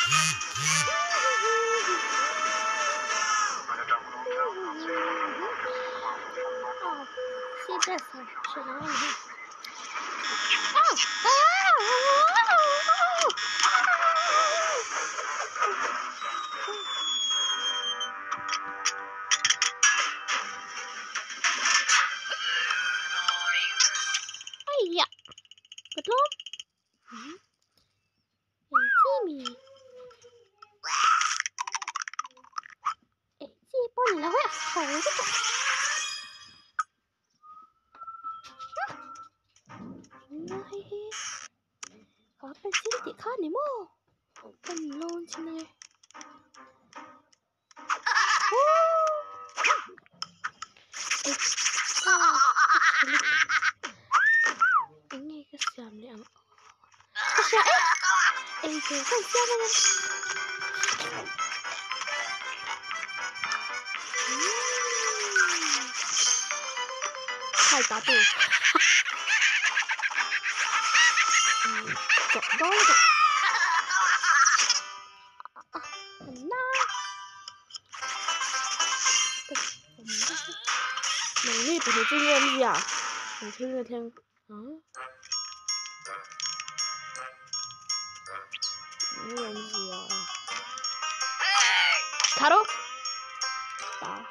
Iya, betul. Jimmy. Chị bố là quét khổ chứ kìa. Có bên xin chị khó này mô. Bên luôn xin này. Anh nghe cái xàm này ạ. Cái xàm ấy. Ê kìa cái xàm này. Hai tá tù. Chọc đó rồi. Mày nghĩ tụi nó chơi game gì à? Mày chơi game theo hả? Mày làm gì à? Tharo? Đó.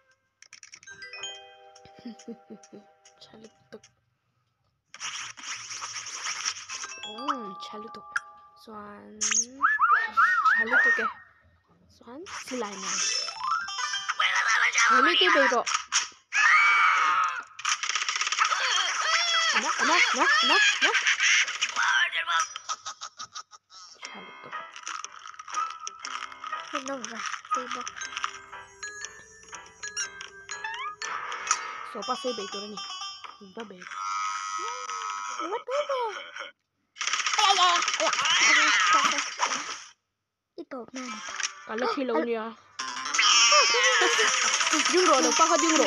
잘했다. 잘했다. Soan. 잘했다. Soan slime. Ini tuh bego. Nah. 잘했다. Kenapa? Bego. Sopa saya bego nih. Enggak bego. What bego? Itu mana? Kalau kilaunya. Jungro, lupa kau jungro.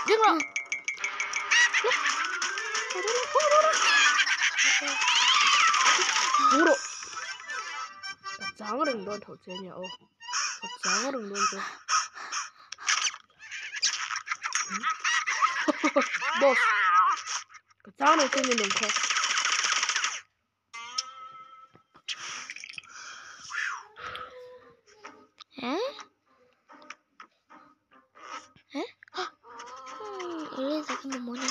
Jungro. Jangan rendon thầu chơi nhỉ? Jangan rendon chơi. Boss. Jangan chơi như không. Ini lagi memonya.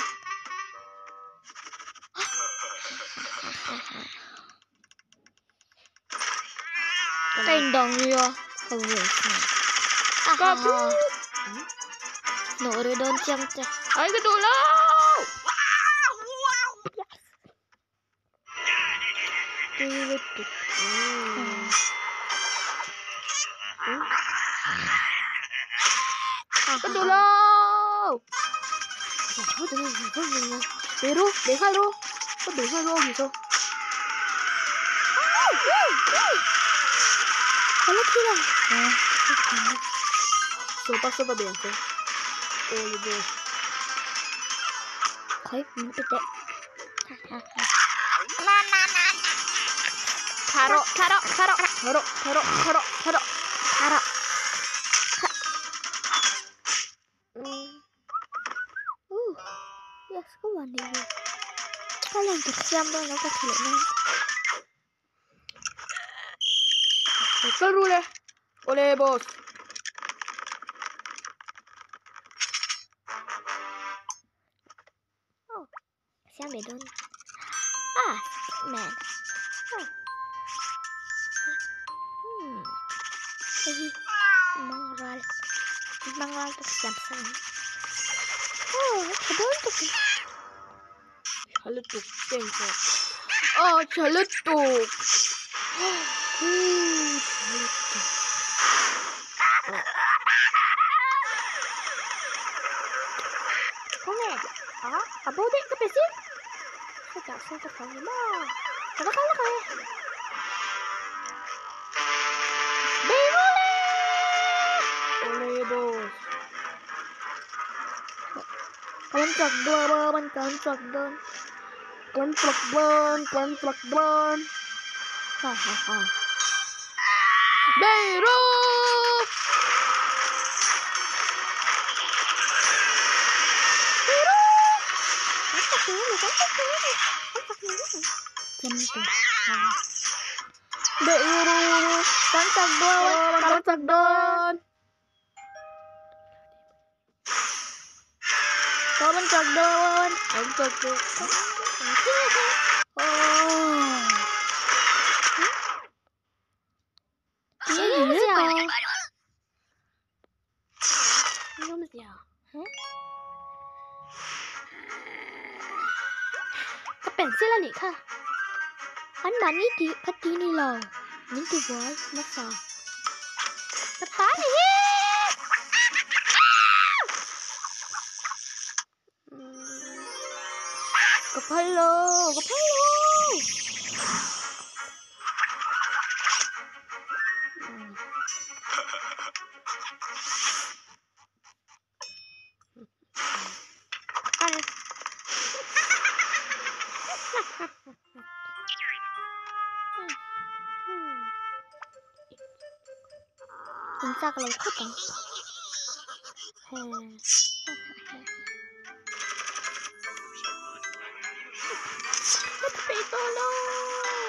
Tendang ya, kamu no udah don jam teh. Ayo ke dulu. Ke dulu. Biru, deja lo gitu. Kalau kira, sopa biasa. Oh ibu, kau mimpi deh. Taro. Yes, come on, baby. Kalian kesian dong, aku kalian. Seru deh, oleh bos. Oh, kesian bedon. Man. Mangral tersiap sana. Kebantuk. Jaletuk, tengok. Jaletuk. Apa udah kepesin? Saya tak tahu mah. Kalah kayak. Oleh bos. Kontrak don. Hahaha. Biru. Biru. Tancap don. Tancap don. Oh. Có pensil là ka. Anh bạn ý thì phát tí này lò. Những cái gói nó sò. Nó phá này hết. Có palo. Insa kalau ikut kan. Tapi tolong.